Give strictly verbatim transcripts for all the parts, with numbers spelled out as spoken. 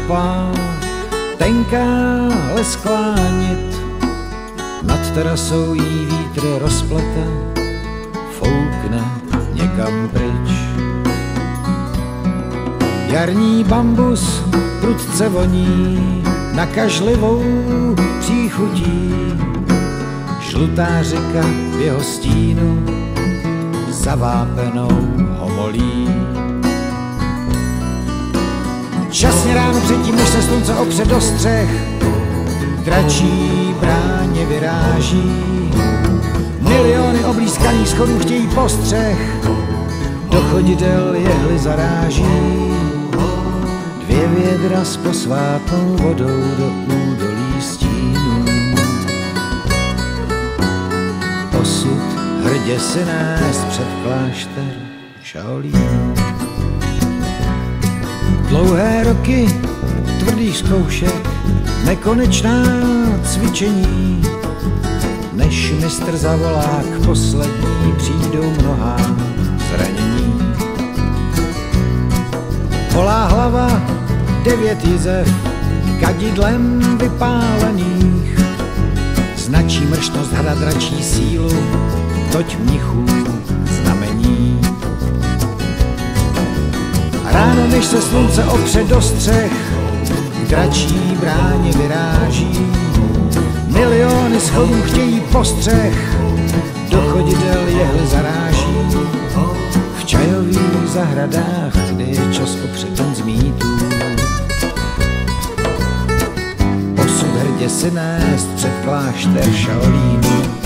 stoupá, tenká lesklá nit, nad terasou jí vítr rozplete, foukne někam pryč. Jarní bambus prudce voní nakažlivou příchutí, žlutá řeka v jeho stínu zavápenou homolí. Časně ráno předtím, než se slunce opře do střech, dračí bráně vyráží. Miliony oblízkaných schodů chtějí postřeh, do chodidel jehly zaráží. Dvě vědra s posvátnou vodou do údolí stínů. Osud hrdě si nést před klášter Shaolínu. Dlouhé roky tvrdých zkoušek, nekonečná cvičení, než mistr zavolá k poslední, přijdou mnohá zranění. Holá hlava, devět jizev, kadidlem vypálených, značí mrštnost hra dračí sílu, toť mnichů znamení. Ráno, než se slunce opře do střech, k dračí bráně vyráží. Miliony schodů chtějí postřeh, do chodidel jehly zaráží. V čajových zahradách, kde je čas opřeten z mýtů, osud hrdě si nést před klášter Shaolínu.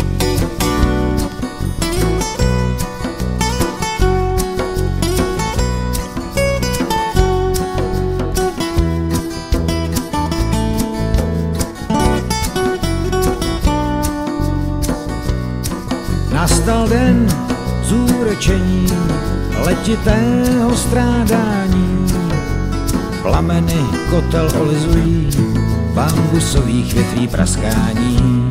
Nastal den zúročení, letitého strádání. Plameny kotel olizují, bambusových větví praskání.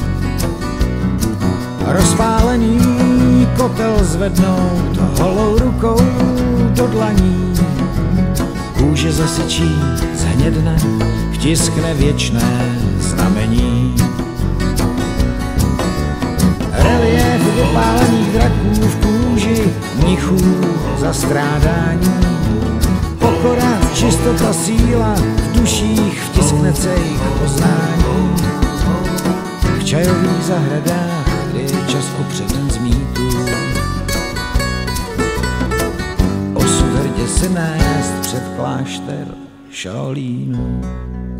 Rozpálený kotel zvednout holou rukou do dlaní. Kůže zasyčí, zhnědne, vtiskne věčné znamení. Relief vypálených draků v kůži, mnichů za strádání. Pokora, čistota, síla v duších vtiskne cejch poznání. V čajových zahradách, kde je čas opřeten z mýtů, osud hrdě si nést před klášter Shaolínu.